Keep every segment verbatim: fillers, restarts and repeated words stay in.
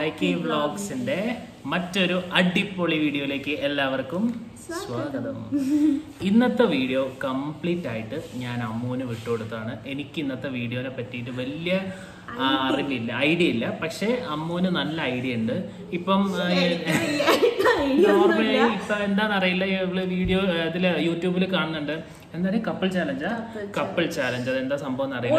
ലൈക്കി വ്ലോഗ്സിന്റെ മറ്റൊരു അടിപൊളി വീഡിയോയിലേക്ക് എല്ലാവർക്കും സ്വാഗതം. ഇന്നത്തെ വീഡിയോ കംപ്ലീറ്റ് ആയിട്ട് ഞാൻ അമ്മുവിന് വിട്ടുകൊടുത്താണ്. എനിക്ക് ഇന്നത്തെ വീഡിയോനെ പറ്റിയിട്ട് വലിയ അറിവില്ല, ഐഡിയ ഇല്ല. പക്ഷെ അമ്മുവിന് നല്ല ഐഡിയ ഉണ്ട്. ഇപ്പം നോർമലി ഇപ്പൊ എന്താണെന്നറിയില്ല, ഇവള് വീഡിയോ ഇതില് യൂട്യൂബിൽ കാണുന്നുണ്ട്. എന്താണ് കപ്പിൾ ചാലഞ്ചാ? കപ്പിൾ ചാലഞ്ച് അതെന്താ സംഭവം എന്നറിയില്ല.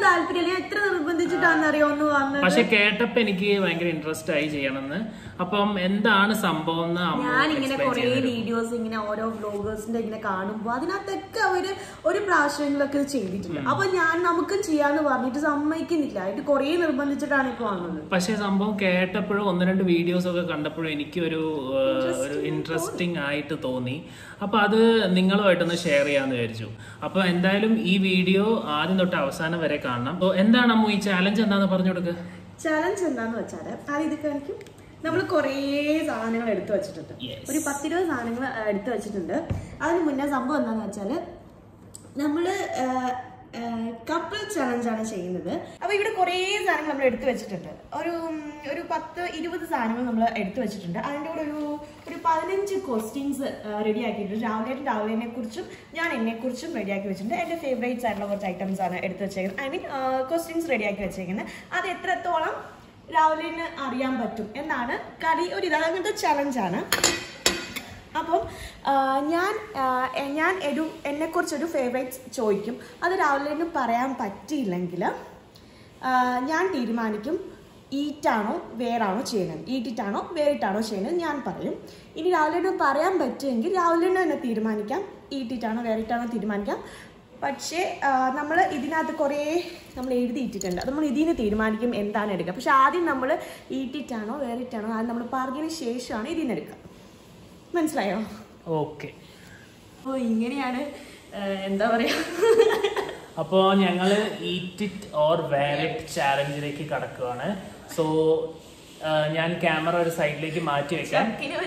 പക്ഷെ കേട്ടപ്പോ എനിക്ക് ഭയങ്കര ഇൻട്രസ്റ്റ് ആയി ചെയ്യണമെന്ന്. അപ്പം എന്താണ് സംഭവം ഞാനിങ്ങനെ കുറെ വീഡിയോസ് ഇങ്ങനെ ഓരോ വ്ലോഗേഴ്സിന്റെ ഇങ്ങനെ കാണുമ്പോ അതിനകത്തൊക്കെ അവര് ഒരു പ്രാവശ്യങ്ങളൊക്കെ ചെയ്തിട്ടുണ്ട്. അപ്പൊ ഞാൻ നമുക്ക് ചെയ്യാന്ന് പറഞ്ഞിട്ട് സമ്മതിക്കുന്നില്ല. ആയിട്ട് കുറെ നിർബന്ധിച്ചിട്ടാണ് ഇപ്പൊ വന്നത്. പക്ഷെ സംഭവം കേട്ടപ്പോഴും ഒന്ന് രണ്ട് വീഡിയോസ് ഒക്കെ കണ്ടപ്പോഴും എനിക്ക് ഒരു ഒരു ഇൻട്രസ്റ്റിംഗ് ആയിട്ട് തോന്നി. അപ്പൊ അത് നിങ്ങളുമായിട്ടൊന്ന് ഷെയർ ചെയ്യാന്ന് വിചാരിച്ചു. അപ്പൊ എന്തായാലും ഈ വീഡിയോ ആദ്യം തൊട്ട് അവസാനം വരെ കാണണം. എന്താണ് അമ്മു ഈ ചാലഞ്ച് എന്താന്ന് പറഞ്ഞു കൊടുക്കുക? ചാലഞ്ച് എന്താന്ന് വെച്ചാല് ആദ്യം ഇത് കാണിക്കും. നമ്മൾ കുറേ സാധനങ്ങൾ എടുത്തു വെച്ചിട്ടുണ്ട്. ഒരു പത്തിരുപത് സാധനങ്ങൾ എടുത്തു വെച്ചിട്ടുണ്ട്. അതിന് മുന്നേ സംഭവം എന്താന്ന് വെച്ചാല് നമ്മള് കപ്പിൾ ചലഞ്ചാണ് ചെയ്യുന്നത്. അപ്പൊ ഇവിടെ കുറേ സാധനങ്ങൾ നമ്മൾ എടുത്തു വെച്ചിട്ടുണ്ട്. ഒരു ഒരു പത്ത് ഇരുപത് സാധനങ്ങൾ നമ്മൾ എടുത്തു വെച്ചിട്ടുണ്ട്. അതിൻ്റെ കൂടെ ഒരു ഒരു പതിനഞ്ച് ക്വസ്റ്റ്യൻസ് റെഡി ആക്കിയിട്ടുണ്ട്. രാവിലെ രാവിലെ കുറിച്ചും ഞാൻ എന്നെ കുറിച്ചും റെഡിയാക്കി വെച്ചിട്ടുണ്ട്. എൻ്റെ ഫേവറേറ്റ്സ് ആയിട്ടുള്ള കുറച്ച് ഐറ്റംസ് ആണ് എടുത്തു വെച്ചേക്കുന്നത്. ഐ മീൻ ക്വസ്റ്റ്യൻസ് റെഡിയാക്കി വെച്ചേക്കുന്നത്. അത് എത്രത്തോളം രാവിലെ അറിയാൻ പറ്റും എന്നാണ് കളി. ഒരു ഇത് അങ്ങനത്തെ ചലഞ്ചാണ്. അപ്പം ഞാൻ ഞാൻ ഒരു എന്നെക്കുറിച്ചൊരു ഫേവറേറ്റ്സ് ചോദിക്കും. അത് രാവിലെ പറയാൻ പറ്റിയില്ലെങ്കിൽ ഞാൻ തീരുമാനിക്കും ഈറ്റാണോ വേറാണോ ചെയ്യുന്നത്, ഈറ്റിട്ടാണോ വേറിട്ടാണോ ചെയ്യുന്നത് ഞാൻ പറയും. ഇനി രാവിലെ പറയാൻ പറ്റുമെങ്കിൽ രാവിലെ തന്നെ തീരുമാനിക്കാം, ഈറ്റിട്ടാണോ വേറിട്ടാണോ തീരുമാനിക്കാം. പക്ഷേ നമ്മൾ ഇതിനകത്ത് കുറേ നമ്മൾ എഴുതിയിട്ടിട്ടുണ്ട്. അത് നമ്മൾ ഇതിന് തീരുമാനിക്കും എന്താണ് എടുക്കുക. പക്ഷെ ആദ്യം നമ്മൾ ഈറ്റിട്ടാണോ വേറിട്ടാണോ അത് നമ്മൾ പറഞ്ഞതിന് ശേഷമാണ് ഇതിനെടുക്കുക. മനസ്സിലായോ? ഓക്കെ. അപ്പോൾ ഇങ്ങനെയാണ് എന്താ പറയാ. അപ്പോ ഞങ്ങള് eat it or wear it ചാലഞ്ചിലേക്ക് കടക്കുകയാണ്. സോ ഞാൻ ക്യാമറ ഒരു സൈഡിലേക്ക് മാറ്റി വെക്കാം.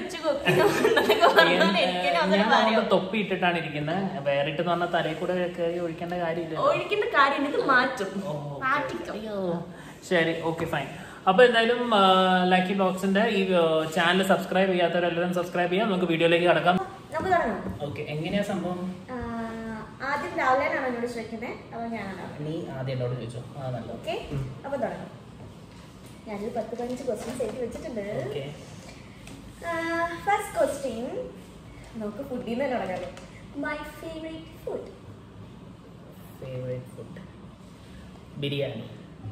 ഞാൻ തൊപ്പി ഇട്ടിട്ടാണ് ഇരിക്കുന്നത്. വേറെ ഇട്ടെന്ന് പറഞ്ഞാൽ തലയിൽ കൂടെ കയറി ഒഴിക്കേണ്ട കാര്യമില്ല. ഒഴിക്കേണ്ട കാര്യം മാറ്റും. ശരി, ഓക്കെ, ഫൈൻ. അപ്പൊ എന്തായാലും ലക്കി വ്ലോഗ്സിന്റെ ഈ ചാനൽ സബ്സ്ക്രൈബ് ചെയ്യാത്തവരെല്ലാവരും സബ്സ്ക്രൈബ് ചെയ്യാം. നമുക്ക് വീഡിയോയിലേക്ക് കടക്കാം. ഓക്കെ, എങ്ങനെയാ സംഭവം? ആദ്യം രാവിലെയാണോ എന്നോട് ചോദിക്കുന്നത്? അപ്പൊ ഞാനാണോ? നീ ആദ്യം എന്നോട് ചോദിച്ചോ. ആ നല്ല. ഓക്കെ, അപ്പൊ തുടങ്ങാം. ഞാനൊരു പത്ത് പതിനഞ്ച് ക്വസ്റ്റ്യൻസ് എഴുതി വെച്ചിട്ടുണ്ട്. ഫസ്റ്റ് ക്വസ്റ്റ്യൻ നമുക്ക് ഫുഡിൽ നിന്ന് തുടങ്ങാം. My favourite food. Favourite food biryani.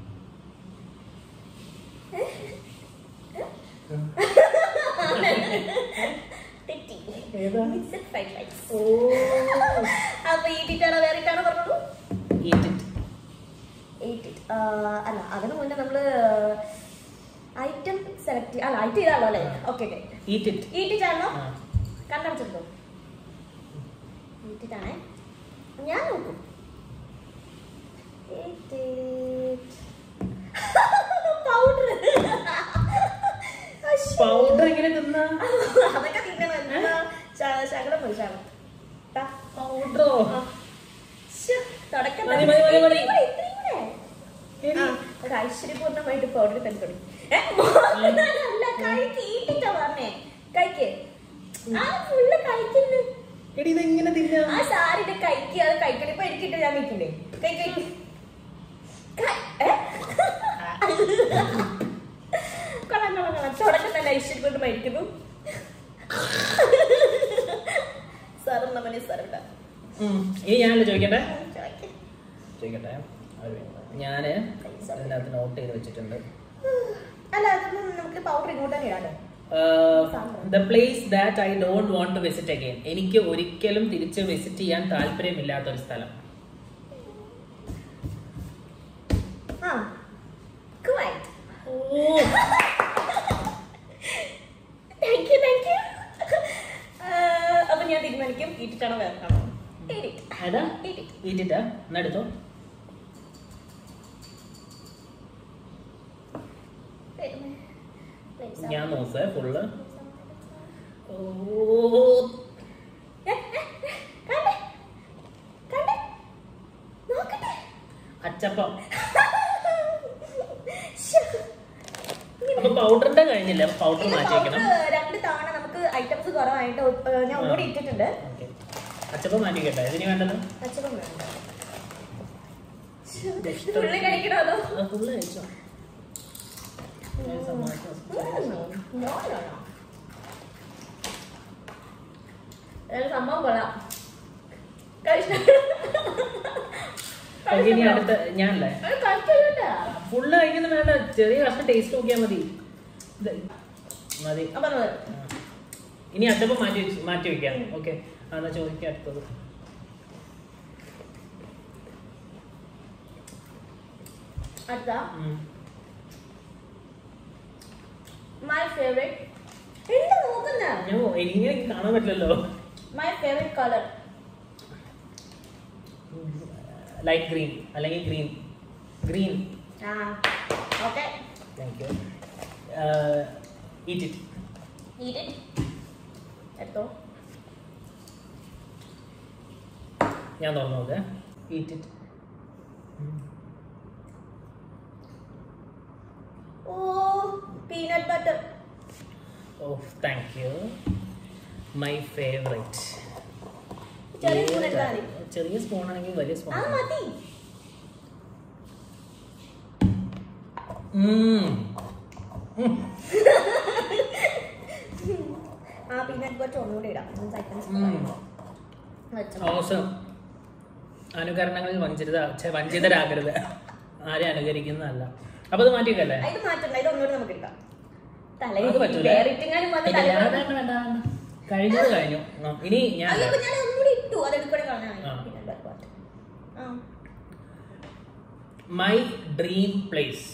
അപ്പൊ ഈറ്റിട്ടാണോ വേറിട്ടാണോ പറഞ്ഞോളൂ. അല്ല, അതിന് മുന്നേ നമ്മള് ഐറ്റം സെലക്ട് അല്ല ഐറ്റം ചെയ്താണോ അല്ലേ? Okay okay. ഈറ്റിട്ടാണോ? കണ്ണടച്ചിട്ടോ. ഈറ്റിട്ടാണേ. ഞാൻ നോക്കും. പൗഡർ പൗഡർ എങ്ങനെ തിന്ന? അതൊക്കെ തിന്നണം. ശകലം പോയി ശകലം പൗഡറോ? തുടക്കം ഐശ്വര്യപൂർണ്ണമായിട്ട് പൗഡർ തന്നെ തുടങ്ങി. കഴിക്കിട്ടാ പറഞ്ഞേ. കഴിക്ക്. ആ ഫുള്ള് കഴിക്കുന്നു. ആ സാരിന്റെ കഴിക്ക്. അത് കഴിക്കണ ഇപ്പൊ എനിക്കിട്ട് ഞാൻ നിൽക്കില്ലേ? കൈ കഴി കൊള്ളാം കൊള്ളാം കൊള്ളാം. തുടക്കം തന്നെ ഐശ്വര്യപ്പെട്ട് മരിക്കുന്നു. സാറും നമ്മനെ സാറുണ്ട. ഇനി ഞാനല്ലേ ചോദിക്കട്ടെ? ചോദിക്കട്ടെ. ഞാന് അതിനകത്ത് നോട്ട് ചെയ്ത് വെച്ചിട്ടുണ്ട്. അല്ല, അതൊന്നും നമുക്ക് പൗഡർ ഇങ്ങോട്ട് തന്നെ ഇടാലോ. The place that I don't want to visit again. എനിക്ക് ഒരിക്കലും തിരിച്ച് വിസിറ്റ് ചെയ്യാൻ താല്പര്യമില്ലാത്ത ഒരു സ്ഥലം. ആ, കുവൈറ്റ്. ഓ, താങ്ക് യു താങ്ക് യു. അപ്പൊ ഞാൻ തീരുമാനിക്കും ഈറ്റിട്ടാണോ വേറിട്ടാണോ. ഈറ്റിട്ടാ എന്നെടുത്തോ. ഞാൻ നോസേ ഫുള്ള്. അച്ചപ്പം. അപ്പൊ പൗഡറിന്റെ കഴിഞ്ഞില്ല, പൗഡർ മാറ്റി വെക്കണം. രണ്ട് തവണ നമുക്ക് ഐറ്റംസ് കുറവായിട്ട് ഞാൻ ഒന്നുകൂടി ഇട്ടിട്ടുണ്ട്. അച്ചപ്പം മാറ്റി കേട്ടോ. ഇതിന് വേണ്ടത് അച്ചപ്പം വേണ്ട. ഫുള്ള് കഴിക്കണോ അതോ? ഫുള്ള് കഴിച്ചോ. സംഭവം കൊള്ളാം. ഇനി അടുത്ത ഞാനല്ലേ ഫുള്ള് കഴിക്കുന്ന വേണ്ട, ചെറിയ കഷ്ണം ടേസ്റ്റ് നോക്കിയാൽ മതി മതി. ഇനി അച്ചപ്പം മാറ്റി മാറ്റി വെക്കാം. ഓക്കെ, എന്നാ ചോദിക്കാം അടുത്തത്. എനിക്ക് കാണാൻ പറ്റില്ലല്ലോ. My favourite colour light green അല്ലെങ്കിൽ green green. Okay, thank you. Eat it. Eat it. എത്തോ ഞാൻ തുറന്നു നോക്കേ. Eat it. ഓ, പീനട്ട് ബട്ടർ. ഓ, താങ്ക് യു. My favourite. ചെറിയ സ്പൂൺ ആണെങ്കിൽ വലിയ സ്പൂൺ മതി. ആ പീനട്ട് ബട്ടർ ഒന്നുകൂടി ഇടാം. അനുകരണങ്ങളിൽ വഞ്ചിത വഞ്ചിതരാകരുത്. ആരെ അനുകരിക്കുന്നതല്ല. അപ്പൊ അത് മാറ്റിക്കല്ലേ? ഇത് മാറ്റണ്ട, ഇത് ഒന്നുകൂടി നമുക്ക് എടുക്കാം. കഴിഞ്ഞത് കഴിഞ്ഞു. ഇനി ഞാൻ my dream place.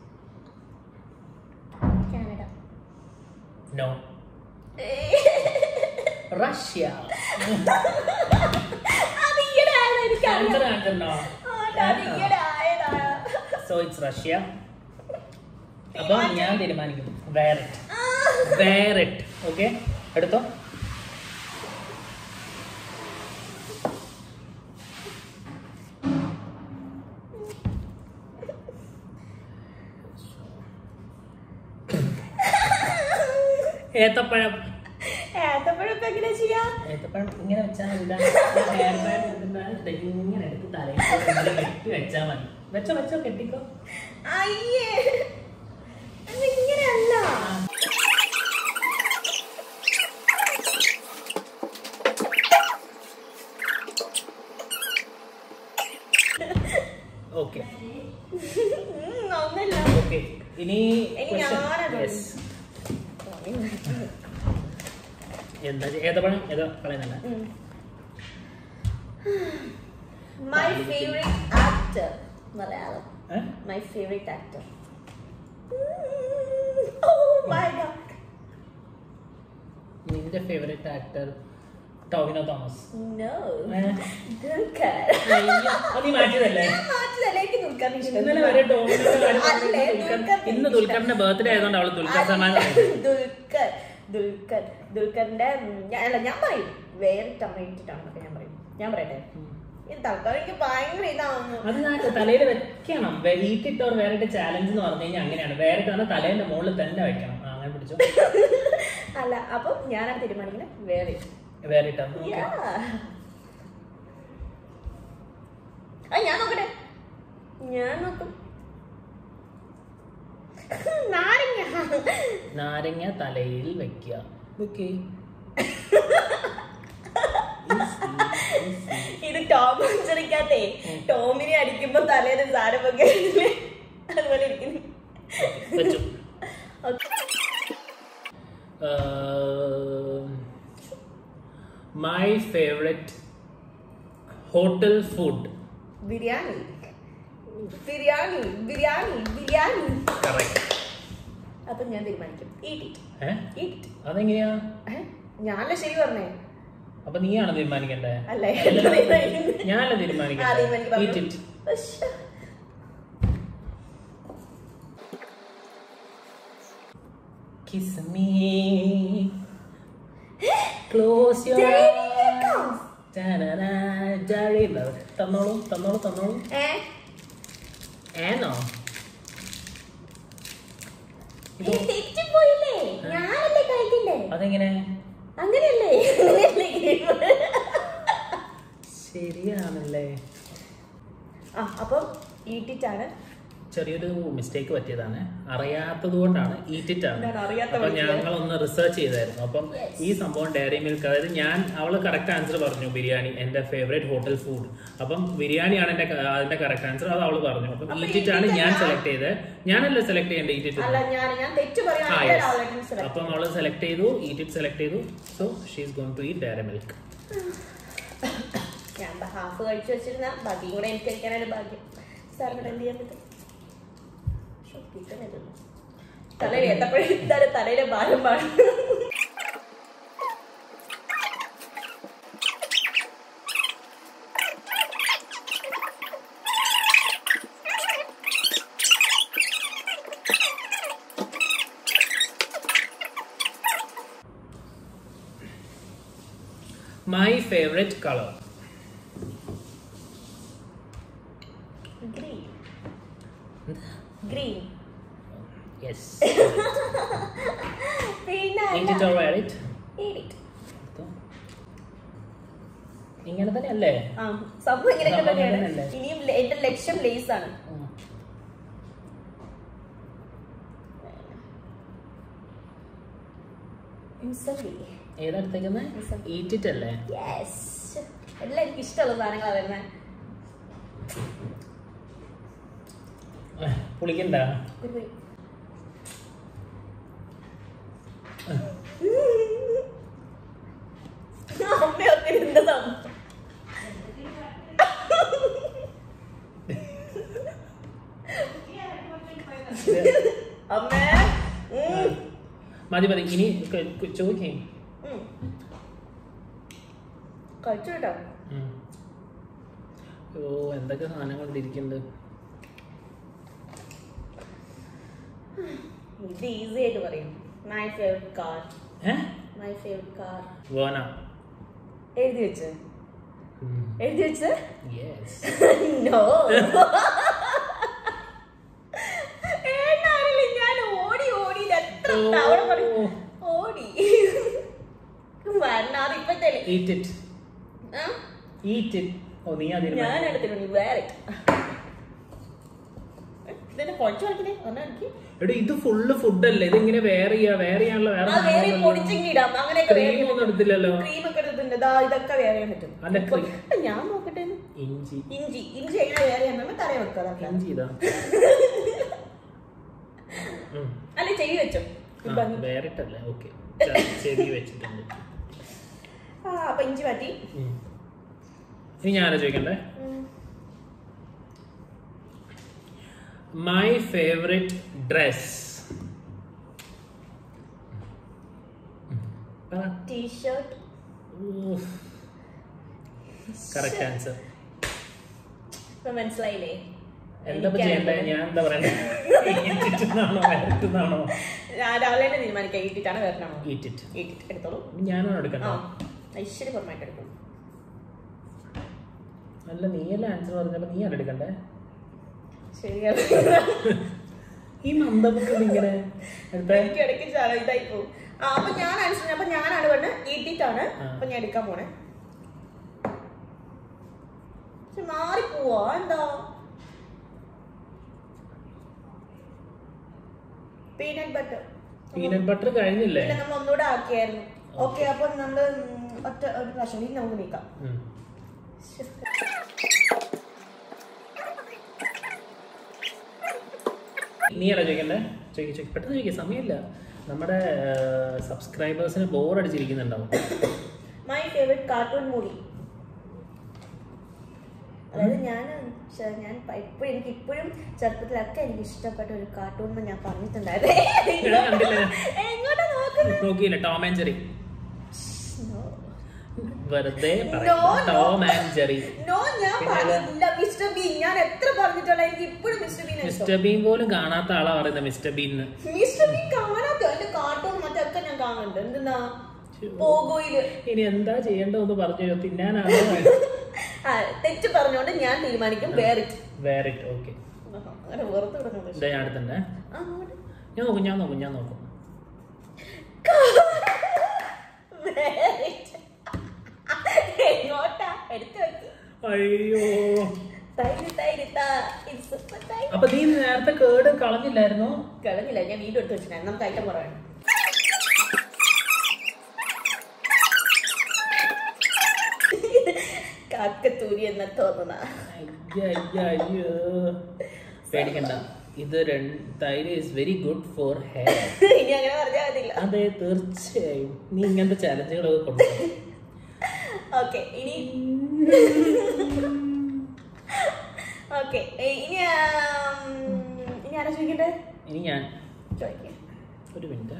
Canada. No. Russia. So it's Russia. അപ്പൊ ഞാൻ തീരുമാനിക്കും. വേറിട്ട്. വേറിട്ട്. ഓക്കെ, എടുത്തോ. ഏത്തപ്പഴം. ഏത്തപ്പഴം ഇപ്പൊ എങ്ങനെ ചെയ്യാം? ഏത്തപ്പഴം ഇങ്ങനെ വെച്ചാൽ ഇങ്ങനെ എടുത്ത് തലയിൽ കെട്ടി വെച്ചാൽ മതി. വെച്ചോ വെച്ചോ, കെട്ടിക്കോ. അയ്യേ, ഇങ്ങനെയല്ല. ഓക്കെ, ഒന്നല്ല. ഓക്കെ, ഇനി എന്താ ഏത്തപ്പഴം ഏതാ പറയുന്നല്ല. My favourite actor. Malayalam. My favourite actor. നിന്റെ favourite actor Tovino Thomas. No, Dulquer. നീ മാറ്റിയതല്ലേ? ഇന്നലെ വരെ ടോവിനോ. ഇന്ന് ദുൽഖറിന്റെ ബർത്ത്ഡേ ആയതുകൊണ്ട് അവള് ദുൽഖർ സൽമാൻ. ദുൽഖർ ദുൽഖർ ദുൽഖറിന്റെ അല്ല, ഞാൻ പറയും വേറെ ടമേറ്റിട്ടാണെന്നൊക്കെ ഞാൻ പറയും. ഞാൻ പറയട്ടെ, ഇത് തൽക്കാലം എനിക്ക് ഭയങ്കര ഇതാവുന്നു. അത് ഞാൻ തലയിൽ വെക്കണം. ഈറ്റിട്ടോ വേറിട്ട് ചാലഞ്ച് എന്ന് പറഞ്ഞു കഴിഞ്ഞാൽ അങ്ങനെയാണ്. വേറിട്ട് പറഞ്ഞാൽ തലേന്റെ മുകളിൽ തന്നെ വെക്കണം. അങ്ങനെ പിടിച്ചോ. അല്ല, അപ്പൊ ഞാനാണ് തീരുമാനിക്കുന്നത്. വേറെ വേറിട്ടോ. ഞാൻ നോക്കട്ടെ, ഞാൻ നോക്കും. നാരങ്ങ. നാരങ്ങ തലയിൽ വെക്കുക. ഓക്കെ, ഇത് ടോം ചെറിക്കാത്തേ ടോമിനെ അടിക്കുമ്പോ തലേന്ന് സാരം വെക്കുക അതുപോലെ ഇരിക്കുന്നു. My favourite hotel food. Biryani. Biryani biryani biryani. അപ്പൊ ഞാൻ തീരുമാനിക്കും. അതെങ്ങനെയാ? ഞാനല്ല ശരി പറഞ്ഞേ. അപ്പൊ നീയാണ് തീരുമാനിക്കണ്ടേ? അല്ലേ, ഞാനല്ല തീരുമാനിക്കണ്ടേ? Kiss me. Close your eyes. തന്നോളൂ തന്നോളൂ തന്നോളൂ. ഏനോ തെറ്റിപ്പോയില്ലേ, ഞാനല്ലേ കഴിക്കണ്ടേ? അതെങ്ങനെ? അങ്ങനെയല്ലേ? ശരിയാണല്ലേ. ആ അപ്പം ഈറ്റിറ്റാണ്. ചെറിയൊരു മിസ്റ്റേക്ക് പറ്റിയതാണ്, അറിയാത്തത് കൊണ്ടാണ് ഈറ്റിറ്റാണ്. അപ്പൊ ഞങ്ങളൊന്ന് റിസർച്ച് ചെയ്തായിരുന്നു. അപ്പം ഈ സംഭവം ഡയറി മിൽക്ക്, അതായത് ഞാൻ അവള് കറക്റ്റ് ആൻസർ പറഞ്ഞു ബിരിയാണി, എന്റെ ഫേവറേറ്റ് ഹോട്ടൽ ഫുഡ്. അപ്പം ബിരിയാണിയാണ് എന്റെ അതിന്റെ കറക്റ്റ് ആൻസർ, അത് അവള് പറഞ്ഞു. അപ്പം ഈറ്റിറ്റാണ് ഞാൻ സെലക്ട് ചെയ്തത്. ഞാനല്ലേ സെലക്ട് ചെയ്യേണ്ടത് ഈറ്റിറ്റ്? അപ്പം അവള് സെലക്ട് ചെയ്തു, ഈറ്റിറ്റ് സെലക്ട് ചെയ്തു. So she's going to eat Dairy Milk. ഞാൻ ഹാഫ് കഴിച്ചു വെച്ചിരുന്ന ബാക്കി കൂടെ എനിക്ക് കഴിക്കാനായിട്ട് ഭാഗ്യം. സാറിന് എന്ത് ചെയ്യാൻ പറ്റും? തലയിൽ എത്തപ്പോഴും എന്താണ് തലയിലെ ഭാരം പാടും. My favorite color. Green. Green. Yes. പിന്നെ Eat it or wear it? Eat it. ഇങ്ങനെ തന്നെയല്ലേ? ആ, സംഭവം ഇങ്ങനെയൊക്കെ തന്നെയാണ്. ഇനിയും എന്റെ ലക്ഷ്യം ലേസ് ആണ്. ഏതെടുത്തേക്കുന്നത്? Eat it അല്ലേ? Yes. എല്ലാം എനിക്ക് ഇഷ്ടമുള്ള സാധനങ്ങളാണ് വരുന്നത്. പുളിക്കണ്ട? അമ്മയൊക്കെ ഇരുന്നതാ. അമ്മേ മതി മതി, ഇനി ചോദിക്കേ കഴിച്ചു കേട്ടോ. ഓ എന്തൊക്കെ സാധനങ്ങൾ ഇരിക്കുന്നുണ്ട്. ഇത് ഈസി ആയിട്ട് പറയും. My favourite car. My favourite car. വോന. എഴുതി വെച്ച് എഴുതി വെച്ച് യെസ്. നോ. ഞാൻ ഓടി ഓടി എത്ര തവണ പറയും ഓടി. വരണാതെ ഇപ്പത്തെ Eat it. Eat it. ഓ നീ അതിന് ഞാൻ എടുത്തിട്ടുണ്ട്. വേറെ ഇതെന്നെ പൊടിച്ചു കളിക്കണേ ഒന്നാ എനിക്ക്. എടി ഇത് ഫുള്ള് ഫുഡ് അല്ലേ, ഇത് ഇങ്ങനെ വേറെ ചെയ്യാ വേറെ ചെയ്യാനുള്ള വേറെ പൊടിച്ചിടാം. അങ്ങനെയൊക്കെ ക്രീം ഒന്നും എടുത്തില്ലല്ലോ. ക്രീം ഒക്കെ എടുത്തിട്ടുണ്ട്. ഇതൊക്കെ വേറെ ചെയ്യാൻ പറ്റും. ഞാൻ നോക്കട്ടെ. ഇഞ്ചി ഇഞ്ചി ഇഞ്ചി എങ്ങനെ വേറെ ചെയ്യാൻ തറ വെക്കാം. ഇഞ്ചി ഇതാ അല്ലെ ചെവി വെച്ചോ? വേറെ ഇട്ടല്ലേ? ഓക്കെ ചെവി വെച്ചിട്ടുണ്ട്. ആ അപ്പൊ ഇഞ്ചി മാറ്റി. ഇനി ഞാനാ ചോദിക്കണ്ടേ? My favorite dress. T-shirt. Correct answer. ഇപ്പൊ മനസ്സിലായില്ലേ? എന്താ ചെയ്യണ്ടേ? ഞാൻ എന്താ പറയണ്ടേ? രാവിലെ തന്നെ തീരുമാനിക്കാം. ഈറ്റിട്ടാണ് വരണോ? ഈറ്റിറ്റ്. ഈറ്റിറ്റ് എടുത്തോളൂ. ഞാനാണ് എടുക്കണ്ടോ? ഐശ്വര്യ പുറമായിട്ട് എടുക്കും. അല്ല നീയല്ല ആൻസർ പറഞ്ഞപ്പോ നീ ആണ് എടുക്കണ്ടേ? ശരിയാണ്. ഈ മന്ദബുദ്ധി ഇങ്ങനെ ഇടയ്ക്ക് ഇതായി പോകും. അപ്പൊ ഞാൻ ആൻസർ അപ്പൊ ഞാനാണ് പറഞ്ഞത് ഈറ്റിട്ടാണ്. അപ്പൊ ഞാൻ എടുക്കാൻ പോണേ. പക്ഷെ മാറിപ്പോവാ എന്താ? Peanut butter. പീനട്ട് ബട്ടർ കഴിഞ്ഞില്ലേ? നമ്മൾ ഒന്നുകൂടെ ആക്കിയായിരുന്നു. ഓക്കെ അപ്പൊ നമ്മള് ഒറ്റ ഒരു പ്രാവശ്യം ഇനി നമുക്ക് നീക്കാം. നീ അല്ല ചോദിക്കണ്ടേ? ചോദിക്ക ചോദിക്ക പെട്ടെന്ന് ചോദിക്കുക, സമയമില്ല. നമ്മുടെ സബ്സ്ക്രൈബേഴ്സിന് ബോർ അടിച്ചിരിക്കുന്നുണ്ടാവും. My favourite cartoon movie. അതായത് ഞാൻ ഞാൻ ഇപ്പോഴും എനിക്ക് ഇപ്പോഴും ചെറുപ്പത്തിലൊക്കെ എനിക്ക് ഇഷ്ടപ്പെട്ട ഒരു കാർട്ടൂൺ ഞാൻ പറഞ്ഞിട്ടുണ്ടായിരുന്നു. എങ്ങോട്ടാ നോക്കുന്നത്? നോക്കിയില്ല ടോം ആൻഡ് ജെറി. വെറുതെ ടോം ആൻഡ് ജെറി. നോ ഞാൻ പറഞ്ഞില്ല. മിസ്റ്റർ ബീൻ ഞാൻ എത്ര പറഞ്ഞിട്ടുള്ള എനിക്ക് ഇപ്പോഴും മിസ്റ്റർ ബീൻ. മിസ്റ്റർ ബീൻ പോലും കാണാത്ത ആളാ പറയുന്നത് മിസ്റ്റർ ബീൻ. മിസ്റ്റർ ബീൻ കാണാത്ത എന്റെ കാർട്ടൂൺ മറ്റൊക്കെ ഞാൻ കാണുന്നുണ്ട്. എന്തെന്നാ പോഗോയില്. ഇനി എന്താ ചെയ്യേണ്ടതെന്ന് പറഞ്ഞു. തിന്നാനാണോ? തെറ്റ് പറഞ്ഞോണ്ട് ഞാൻ തീരുമാനിക്കും. വേറിറ്റ്. വേറിറ്റ്. ഓക്കെ. അങ്ങനെ വെറുതെ ഞാൻ അടുത്തണ്ടേ. ഞാൻ നോക്കും ഞാൻ നോക്കും ഞാൻ നോക്കും അയ്യോ അപ്പൊ നീ നേരത്തെ കേട് കളഞ്ഞില്ലായിരുന്നോ? കളഞ്ഞില്ല, ഞാൻ വീണ്ടും എടുത്ത് വെച്ചിട്ടുണ്ടായിരുന്നു. നമുക്ക് ഐറ്റം കുറവാണ്. കാക്കത്തൂരി എന്ന് തോന്നുന്ന പേടിക്കണ്ട, ഇത് തൈര് is very good for hair. ഇനി അങ്ങനെ പറഞ്ഞാൽ മതില്ല. അതെ തീർച്ചയായും, നീ ഇങ്ങനത്തെ ചാലഞ്ചുകളൊക്കെ കൊണ്ടുപോകും. ഓക്കെ ഇനി ഓക്കെ ഇനി ഇനി ആരാ ചോദിക്കണ്ടേ? ഇനി ഞാൻ ചോദിക്കാം. ഒരു മിനിറ്റ്,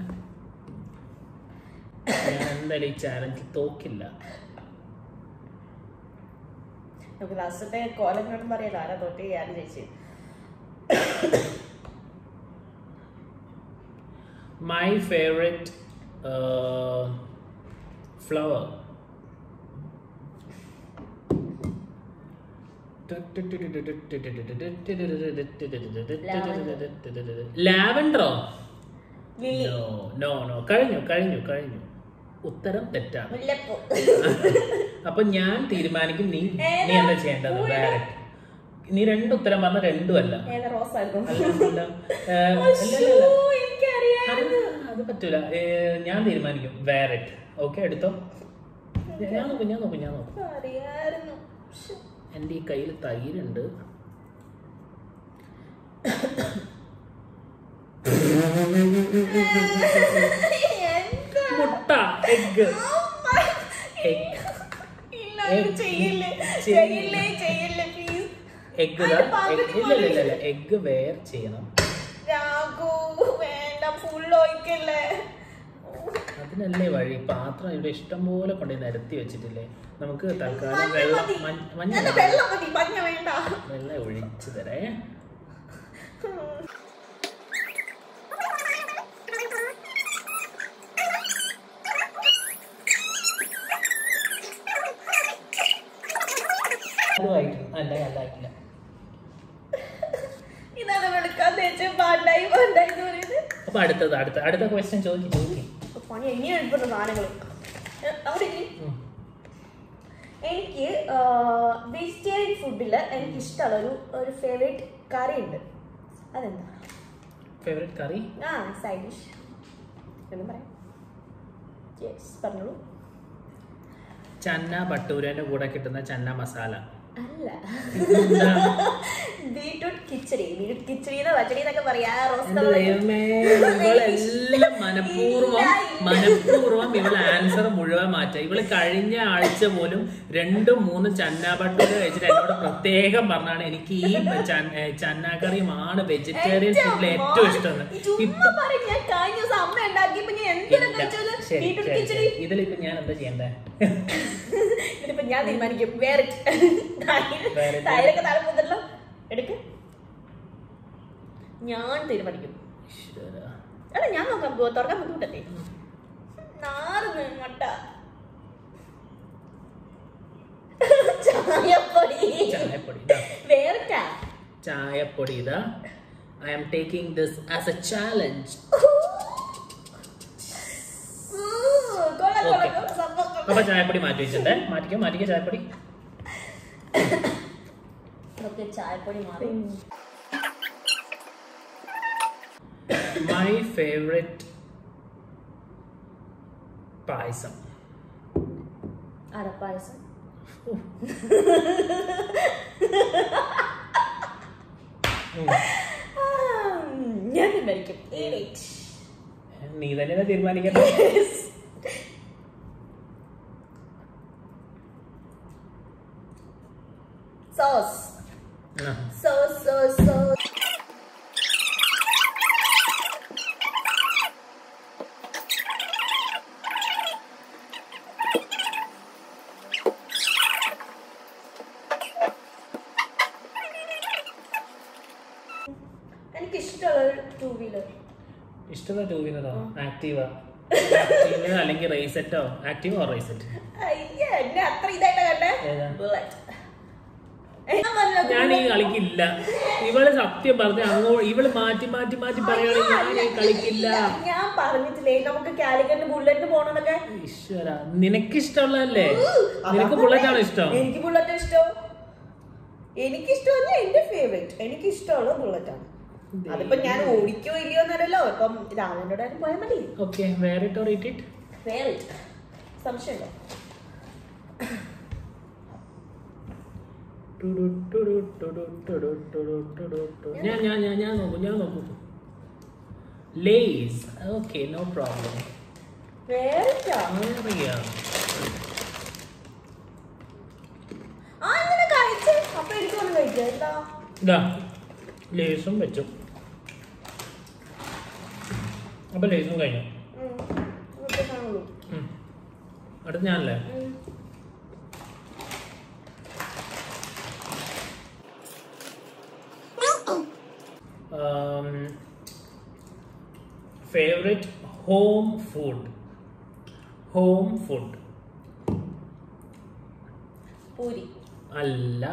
ഞാൻ എന്തായാലും ഈ ചാലഞ്ച് തോക്കില്ല. നമുക്ക് ലാസ്റ്റത്തെ കോലങ്ങളോടും പറയാലോ ആരാ തോറ്റി ആരും ജയിച്ചു. My favorite uh, flower. ലാവൻഡറോ? നോ നോ നോ കഴിഞ്ഞു കഴിഞ്ഞു കഴിഞ്ഞു ഉത്തരം തെറ്റാണ്. മുല്ലപ്പൂ. അപ്പൊ ഞാൻ തീരുമാനിക്കും, നീ നീ എന്താ ചെയ്യേണ്ടത്? വേറെ നീ രണ്ട് ഉത്തരം പറഞ്ഞ രണ്ടും അല്ല. അത് പറ്റൂല, ഞാൻ തീരുമാനിക്കും. വേറെറ്റ്. ഓക്കെ എടുത്തോ. ഞാൻ നോക്കും ഞാൻ നോക്കും ഞാൻ നോക്കും എന്റെ ഈ കയ്യിൽ തൈരുണ്ട്. മുട്ട, എഗ്. എഗ് ഇല്ല എഗ് വേർ ചെയ്യണം. അതിനല്ലേ വഴി. പാത്രം ഇവിടെ ഇഷ്ടം പോലെ കൊണ്ട് നിരത്തി വെച്ചിട്ടില്ലേ? നമുക്ക് തൽക്കാലം വെള്ളം മഞ്ഞ വെള്ളം ഒഴിച്ചു തരേ. അല്ല അല്ല ആയിട്ടില്ല. അപ്പൊ അടുത്തത് അടുത്ത അടുത്ത ക്വസ്റ്റ്യൻ ചോദിക്കും ചോദിക്കും എനിക്ക് വെജിറ്റേറിയൻ ഫുഡില് എനിക്ക് ഇഷ്ടമുള്ള ഒരു ഒരു ഫേവറേറ്റ് കറി ഉണ്ട്. അതെന്താ ഫേവറേറ്റ് കറി? ആ സൈഡ് ഡിഷ് എന്ന് പറയാം. യെസ് പറഞ്ഞോളൂ. ചന്ന ബട്ടൂരന്റെ കൂടെ കിട്ടുന്ന ചന്ന മസാല അല്ല, ബീട്രൂട്ട് കിച്ചടി. ബീട്രൂട്ട് കിച്ചടി പച്ചടി എന്നൊക്കെ പറയാ. ഇവളെല്ലാം മനഃപൂർവ്വം മനഃപൂർവ്വം ഇവളെ ആൻസർ മുഴുവൻ മാറ്റാം. ഇവള് കഴിഞ്ഞ ആഴ്ച പോലും രണ്ടും മൂന്നും ചന്ന ബട്ടൂര് കഴിച്ചിട്ട് എന്നോട് പ്രത്യേകം പറഞ്ഞാണ് എനിക്ക് ഈ ചന്നാക്കറിയുമാണ് വെജിറ്റേറിയൻ ഫുഡിൽ ഏറ്റവും ഇഷ്ടം. ഇതിലിപ്പോ ഞാൻ എന്താ ചെയ്യണ്ടേ? ഇതിപ്പോ ഞാൻ തീരുമാനിക്കും. വേറെ തൈരൊക്കെ താഴെ എടുക്ക്. ഞാൻ തീരുമാനിക്കും. അല്ല ഞാൻ നോക്കാം, തുറക്കാൻ ബുദ്ധിമുട്ടല്ലേ? നാറ് മട്ട ചായപ്പൊടി. വേറെ ചായപ്പൊടി ഇതാ. I am taking this as a challenge. അപ്പൊ ചായപ്പൊടി മാറ്റി വെച്ചിട്ട് മാറ്റിക്കോ മാറ്റിക്കോ ചായപ്പൊടി. ചായപ്പൊടി മാറി. My favorite പായസം. അടപ്പായസം. ഞാൻ തീരുമാനിക്കും. നീ തന്നെ തീരുമാനിക്കട്ടെ. Sauce sauce sauce sauce. എനിക്ക് ഇഷ്ടമുള്ള ടൂ വീലർ. ഇഷ്ടമുള്ള ടൂ വീലറോ? ആക്റ്റീവ അല്ലെങ്കിൽ റേസെറ്റോ? Activa or റേസെറ്റ്? അത്ര ഇതായിട്ട് കണ്ടേ. ബുള്ളറ്റ്. ഞാൻ ഈ കളിക്കില്ല. ഇവള് സത്യം പറഞ്ഞ അങ്ങോ ഇവള് മാറ്റി മാറ്റി മാറ്റി പറയുകയാണെങ്കിൽ ഞാൻ ഈ കളിക്കില്ല. ഞാൻ പറഞ്ഞിട്ടില്ലേ നമുക്ക് കാലിക്കറ്റ് ബുള്ളറ്റിന് പോണെന്നൊക്കെ. ഈശ്വര, നിനക്ക് ഇഷ്ടമുള്ളതല്ലേ? നിനക്ക് ബുള്ളറ്റ് ആണോ ഇഷ്ടം? എനിക്ക് ബുള്ളറ്റ് ഇഷ്ടം. എനിക്ക് ഇഷ്ടം എന്റെ ഫേവറേറ്റ്. എനിക്ക് ഇഷ്ടമുള്ള ബുള്ളറ്റ് ആണ്. അതിപ്പോ ഞാൻ ഓടിക്കോ ഇല്ലയോ എന്നല്ലോ. ഇപ്പം രാവിലെ പോയാൽ മതി. ഓക്കെ, വേറെ ഇട്ടോ റേറ്റ് ഇറ്റ് വേറെ സംശയമുണ്ടോ? ഞാൻ ഞാൻ ഞാൻ ഞാൻ നോക്കും ഞാൻ നോക്കും ലേസ്. Okay, no problem. ഇതാ ലേസും വെച്ചു. അപ്പൊ ലേസും കഴിഞ്ഞു. അടുത്ത് ഞാനല്ലേ? Favourite home food. Home food puri അല്ല.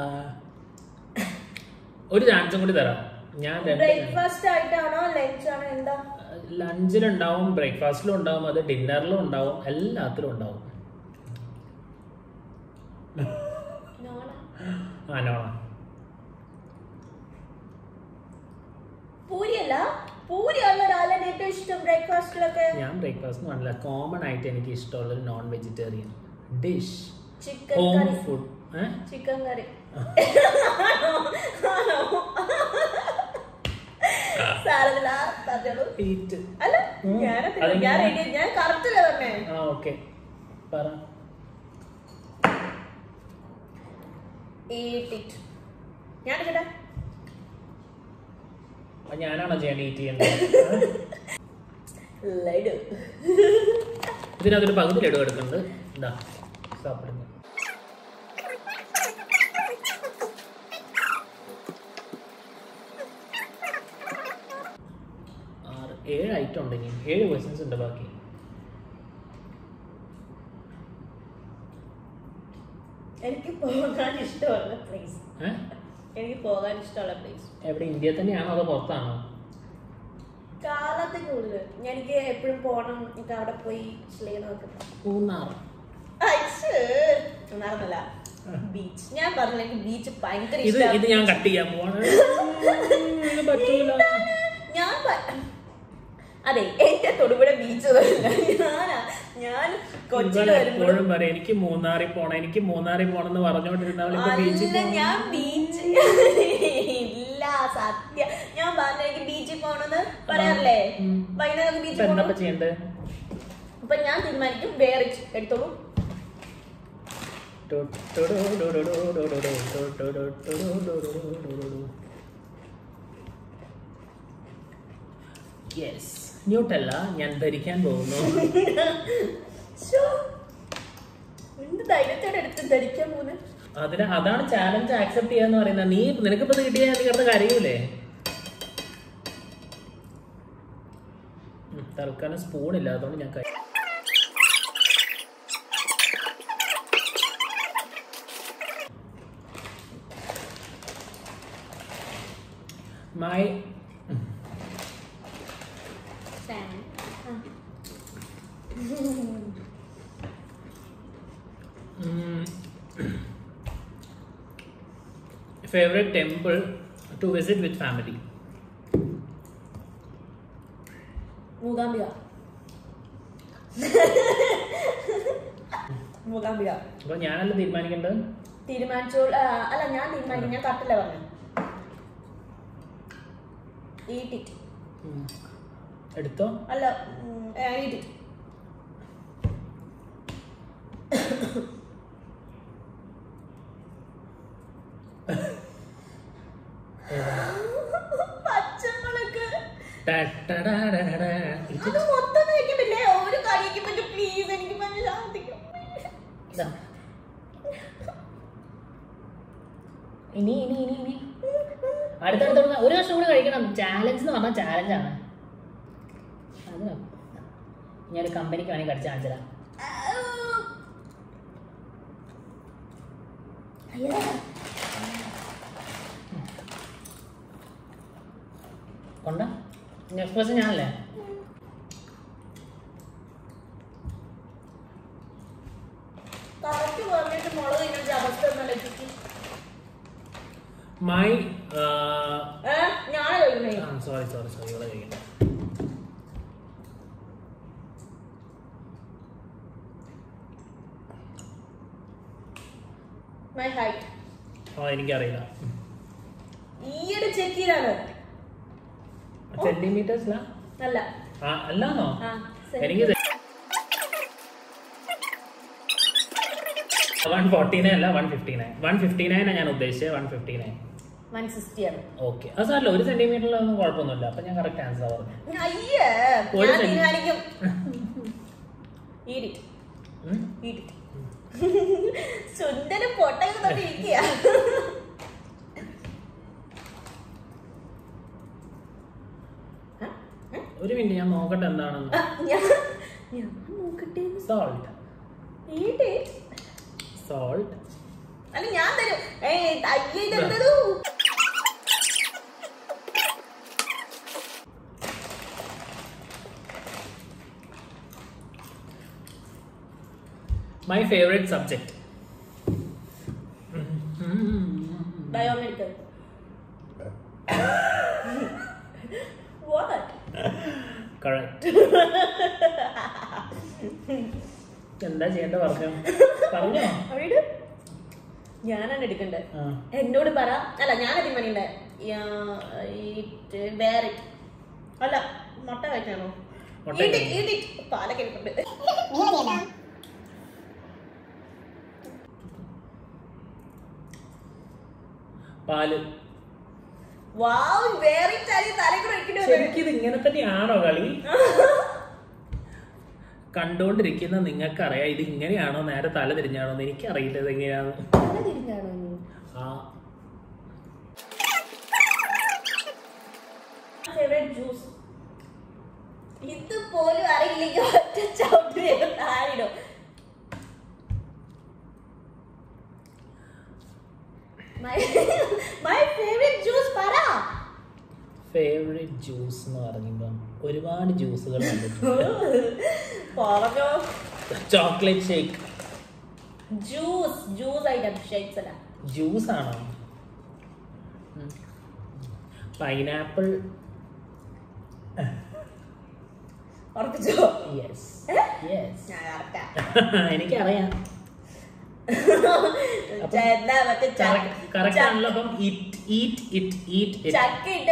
ഒരു ചാൻസും കൂടി തരാം ഞാൻ. ബ്രേക്ക്ഫാസ്റ്റ് ആയിട്ടാണോ ലഞ്ച് ആണോ എന്താ? ലഞ്ചിലുണ്ടാവും, ബ്രേക്ക്ഫാസ്റ്റിലും ഉണ്ടാവും, അത് ഡിന്നറിലും ഉണ്ടാവും, എല്ലാത്തിലും ഉണ്ടാവും. ആ നോണ. പൂരിയല്ല, പൂരിയല്ല ഒരാളുടെ ഏറ്റവും ഇഷ്ടം ബ്രേക്ക്ഫാസ്റ്റിലൊക്കെ. ഞാൻ ബ്രേക്ക്ഫാസ്റ്റ് അല്ല, കോമൺ ആയിട്ട് എനിക്ക് ഇഷ്ടമുള്ള non vegetarian dish chicken home food. Chicken curry. ഞാൻ കറക്റ്റല്ലേ പറഞ്ഞേ? ആ ഓക്കെ പറ. ഞാൻ കേട്ടാ ഞാനാണോ ചെയ്യാൻ ഈറ്റ് ചെയ്യേണ്ടത്? ലഡു. ഇതിനകത്തൊരു പകുതി ലഡു എടുക്കുന്നുണ്ട്. എന്താ സാപ്പിടുന്നു? ആറ് ഏഴ് ഐറ്റം ഉണ്ട്. ഇനി ഏഴ് ക്വസ്റ്റ്യൻസ് ഉണ്ട് ബാക്കി. എനിക്ക് പോകാൻ ഇഷ്ടമുള്ള പ്ലേസ്. എനിക്ക് പോകാൻ ഇഷ്ടമുള്ള പ്ലേസ് എവിടെ? ഇന്ത്യയിൽ തന്നെയാണോ അതോ പുറത്താണോ? കാലത്ത് കൂടുതൽ എനിക്ക് എപ്പോഴും പോകണം. എനിക്ക് അവിടെ പോയി സ്റ്റേ നോക്കണം. മൂന്നാർ. മൂന്നാറല്ല, ബീച്ച്. ഞാൻ പറഞ്ഞില്ല എനിക്ക് ബീച്ച് ഭയങ്കര ഇത് ഇത് ഞാൻ കട്ട് ചെയ്യാൻ പോവാണ്. ഞാൻ അതെ എന്റെ തൊടുപുഴ ബീച്ച് ഞാനാ ഞാൻ കൊച്ചിയിൽ എപ്പോഴും പറയാം എനിക്ക് മൂന്നാറിൽ പോണം എനിക്ക് മൂന്നാറിൽ പോണം എന്ന് പറഞ്ഞോണ്ടിരുന്ന ഞാൻ ബീച്ച് ഇല്ല സത്യം. ഞാൻ പറഞ്ഞ എനിക്ക് ബീച്ചിൽ പോണെന്ന് പറയാറില്ലേ? വൈകുന്നേരം ബീച്ചിൽ എന്താ ചെയ്യണ്ടേ? അപ്പൊ ഞാൻ തീരുമാനിക്കും വേറെ എടുത്തോളൂ. യെസ്, ന്യൂട്ടല്ല ഞാൻ ധരിക്കാൻ പോകുന്നു. അതിന് അതാണ് ചാലഞ്ച് ആക്സെപ്റ്റ് ചെയ്യാന്ന് പറയുന്നത്. നീ നിനക്കിപ്പോ കിട്ടിയാൽ നീ കിടന്ന് കരയൂലേ? തൽക്കാലം സ്പൂൺ ഇല്ല, അതുകൊണ്ട് ഞാൻ കഴിയും. My favorite temple to visit with family. Mookambika. Mookambika. അപ്പൊ ഞാനല്ല തീരുമാനിക്കേണ്ടത്? തീരുമാനിച്ചോ? അല്ല ഞാൻ തീരുമാനിക്കും. ഞാൻ കറക്റ്റല്ല പറഞ്ഞു. Eat it. എടുത്തോ? അല്ല eat it. പച്ചമുളക്. അത് മൊത്തം കഴിക്കുന്നില്ലേ? ഒരു കഴിക്കും പറ്റും പ്ലീസ്. എനിക്ക് മനസ്സിലാകും. ഇനി ഇനി ഇനി ഇനി അടുത്തടുത്ത ഒരു വർഷം കൂടെ കഴിക്കണം. ചാലഞ്ച് എന്ന് പറഞ്ഞാൽ ചാലഞ്ചാണ്. അത് ഞാനൊരു കമ്പനിക്ക് വേണമെങ്കിൽ കടിച്ച കാണിച്ചതാ. കൊണ്ട നെക്സ്റ്റ് പേഴ്സൺ ഞാനല്ലേ? മൈ സോറി സോറി സോറി ഇവിടെ ചോദിക്കട്ടെ. My height. ആ എനിക്കറിയില്ല. ഈയിടെ ചെക്ക് ചെയ്താണ്. സെന്റിമീറ്റേഴ്സിലാ? അല്ല. ആ അല്ലാന്നോ? എനിക്ക് one forty-nine അല്ല one fifty-nine. one fifty-nine ഞാൻ ഉദ്ദേശിച്ചത്. one fifty-nine. one sixty ആണ്. ഓക്കെ. അത് സാരമില്ല, ഒരു സെന്റിമീറ്ററിലൊന്നും കുഴപ്പമൊന്നുമില്ല. അപ്പൊ ഞാൻ കറക്റ്റ് ആൻസർ പറഞ്ഞു. അയ്യേ ഞാൻ തീരുമാനിക്കും. Eat it. Eat it. സുന്ദരം പൊട്ടയൊക്കെ തൊട്ട് ഇരിക്കുക. ഒരു മിനിറ്റ് ഞാൻ നോക്കട്ടെ എന്താണെന്ന്. ഞാൻ നോക്കട്ടെ. സോൾട്ട്. Eat it. സോൾട്ട്. അല്ല ഞാൻ തരും. ഏയ് അയ്യേ ഇതെന്തോ. My favorite subject. Biomedical. What? Correct. എന്താ ചെയ്യേണ്ട പറഞ്ഞു പറഞ്ഞോ? ഞാനാണ് എടുക്കണ്ടേ? എന്നോട് പറ. അല്ല ഞാൻ തീരുമാനിക്കണ്ടേ? അല്ല മുട്ട കഴിക്കാണോ? പാലൊക്കെ എടുക്കണ്ട്. പാല്. ശരിക്കും ഇങ്ങനെ തന്നെയാണോ കളി? കണ്ടോണ്ടിരിക്കുന്ന നിങ്ങൾക്ക് അറിയാം ഇത് ഇങ്ങനെയാണോ നേരെ തല തിരിഞ്ഞാണോ എന്ന് എനിക്കറിയില്ല. ഇത് എങ്ങനെയാണ് ആ ഇത് പോലും അറിയില്ലെങ്കിൽ ഒറ്റ ചവിട്ട് താഴിടും. My favorite juice പറ. ഫേവറേറ്റ് ജ്യൂസ് എന്ന് പറയുമ്പോൾ ഒരുപാട് ജ്യൂസുകൾ chocolate shake. Juice juice item shakes അല്ല. ജ്യൂസ് ആണോ? പൈനാപ്പിൾ. ഉറപ്പിച്ചോ? യെസ് യെസ് ഞാൻ കറക്റ്റാ. എനിക്കറിയാം. കറക്റ്റ് ആണല്ലോ. അപ്പം eat eat it eat it. ചക്ക ഇട്ട്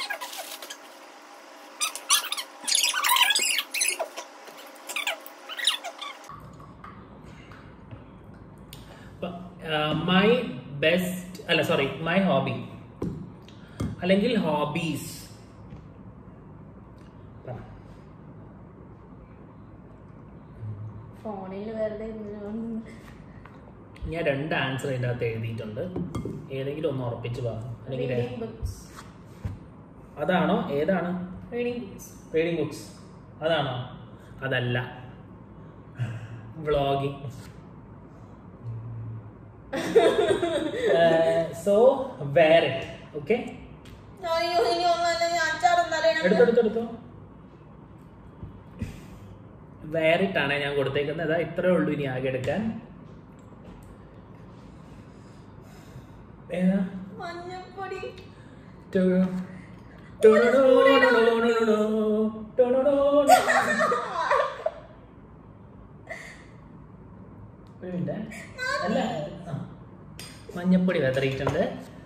മൈ ബെസ്റ്റ് അല്ല സോറി മൈ ഹോബി അല്ലെങ്കിൽ ഹോബീസ്. ഫോണിൽ വെറുതെ ഞാൻ രണ്ട് ആൻസർ ഇതിൻ്റെ അകത്ത് എഴുതിയിട്ടുണ്ട്. ഏതെങ്കിലും ഒന്ന് ഉറപ്പിച്ച് പറഞ്ഞു. അല്ലെങ്കിൽ അതാണോ? ഏതാണ്? Reading books. അതാണോ? അതല്ല. Vlogging. So wear it. Okay, എടുത്തെടുത്തെടുത്തോ. വേർ ഇറ്റ് ആണ് ഞാൻ കൊടുത്തേക്കുന്നത്. അതാ ഇത്രേ ഉള്ളൂ ഇനി ആകെ എടുക്കാൻ. ഏതാ? മഞ്ഞപ്പൊടി. അല്ല, മഞ്ഞപ്പൊടി വെതറിയിട്ടുണ്ട്.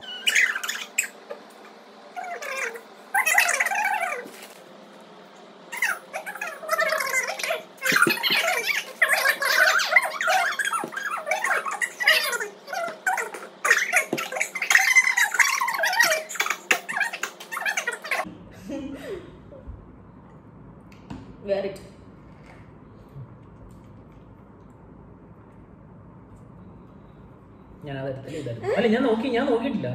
Wear it. ഞാൻ അതെടുത്തില്ല, ഇതായിരുന്നു. അല്ല ഞാൻ നോക്കി ഞാൻ നോക്കിയിട്ടില്ല.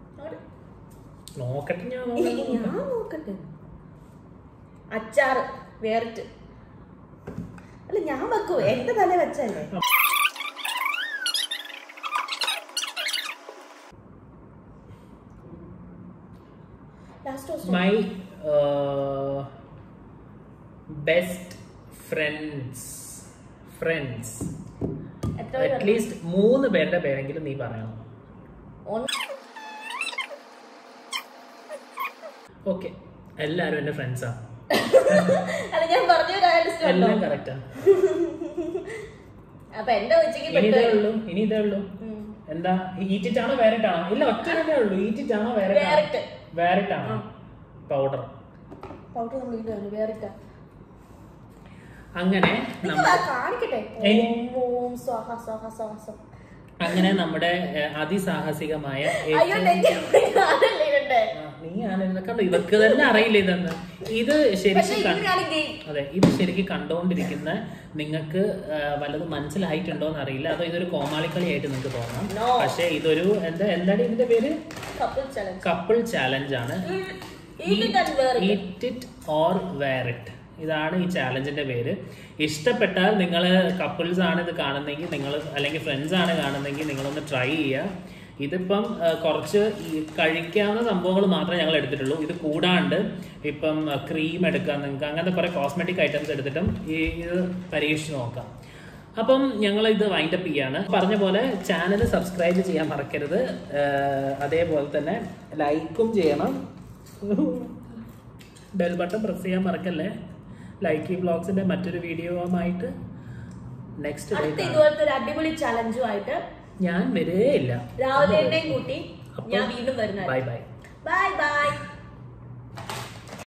നോക്കട്ടെ, ഞാൻ നോക്കട്ടെ. അച്ചാറ്. വേറിട്ട്. അല്ല ഞാൻ വെക്കൂ, എന്റെ തല വെച്ചല്ലേ. My best friends friends at least മൂന്ന് പേരുടെ പേരെങ്കിലും നീ പറയണം. ഓക്കെ, എല്ലാരും എന്റെ ഫ്രണ്ട്സാ. എല്ലാം കറക്റ്റാ. ഇനി ഇതേ ഉള്ളൂ ഇനി ഇതേ ഉള്ളൂ എന്താ? ഈറ്റിട്ടാണോ വേറിട്ടാണോ? ഇല്ല, ഒറ്റ തന്നെ ഉള്ളൂ. ഈറ്റിട്ടാണോ വേറിട്ടാണോ? വേറിട്ടാണോ? പൗഡർ പൗഡർ അങ്ങനെ അങ്ങനെ നമ്മുടെ അതിസാഹസികമായ നീ ആണെന്ന് കണ്ടോ, ഇവർക്ക് തന്നെ അറിയില്ല ഇതെന്ന്. ഇത് ശരിക്കും അതെ ഇത് ശരിക്കും കണ്ടോണ്ടിരിക്കുന്ന നിങ്ങൾക്ക് വല്ലതും മനസ്സിലായിട്ടുണ്ടോന്ന് അറിയില്ല. അതോ ഇതൊരു കോമാളിക്കളി ആയിട്ട് നിങ്ങൾക്ക് തോന്നാം. പക്ഷെ ഇതൊരു എന്താ എന്താണ് ഇതിന്റെ പേര്? കപ്പിൾ ചാലഞ്ച് ആണ്. Eat it or wear it, ഇതാണ് ഈ ചാലഞ്ചിന്റെ പേര്. ഇഷ്ടപ്പെട്ടാൽ നിങ്ങൾ കപ്പിൾസ് ആണ് ഇത് കാണുന്നെങ്കിൽ നിങ്ങൾ അല്ലെങ്കിൽ ഫ്രണ്ട്സ് ആണ് കാണുന്നെങ്കിൽ നിങ്ങളൊന്ന് ട്രൈ ചെയ്യുക. ഇതിപ്പം കുറച്ച് ഈ കഴിക്കാവുന്ന സംഭവങ്ങൾ മാത്രമേ ഞങ്ങൾ എടുത്തിട്ടുള്ളൂ. ഇത് കൂടാണ്ട് ഇപ്പം ക്രീം എടുക്കാം, നിങ്ങൾക്ക് അങ്ങനത്തെ കുറെ കോസ്മെറ്റിക് ഐറ്റംസ് എടുത്തിട്ടും ഈ ഇത് പരീക്ഷിച്ച് നോക്കാം. അപ്പം ഞങ്ങൾ ഇത് വൈൻഡപ്പ് ചെയ്യാണ്. പറഞ്ഞ പോലെ ചാനൽ സബ്സ്ക്രൈബ് ചെയ്യാൻ മറക്കരുത്. അതേപോലെ തന്നെ ലൈക്കും ചെയ്യണം. ബെൽ ബട്ടൺ പ്രസ് ചെയ്യാൻ മറക്കല്ലേ. ലൈക്കി വ്ളോഗ്സിന്റെ മറ്റൊരു വീഡിയോയുമായിട്ട് നെക്സ്റ്റ് ഇതുപോലത്തെ ഒരു അടിപൊളി ചലഞ്ചുമായിട്ട് ഞാൻ വരേയില്ല. രാവിലെ കൂട്ടി ഞാൻ വീണ്ടും വരുന്നത്. Bye bye bye by.